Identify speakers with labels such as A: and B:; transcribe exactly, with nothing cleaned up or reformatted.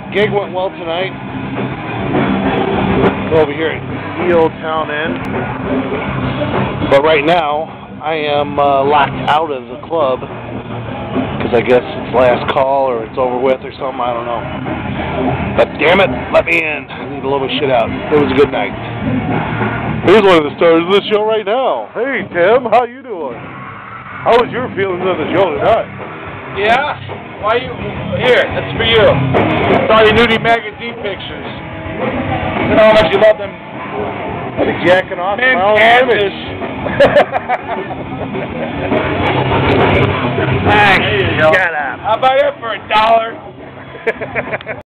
A: Gig went well tonight. Over here at the Old Town Inn. But right now, I am uh, locked out of the club. Because I guess it's last call or it's over with or something, I don't know. But damn it, let me in. I need to let my shit out. It was a good night. Here's one of the stars of the show right now. Hey Tim, how you doing? How was your feelings of the show tonight?
B: Yeah? Why you... Here, that's for you. It's all your nudie magazine pictures. You know how much you love them...
A: I'll be jacking off
B: men
A: my own
B: canvas.
A: Thanks.
B: Shut up. How about it for a dollar?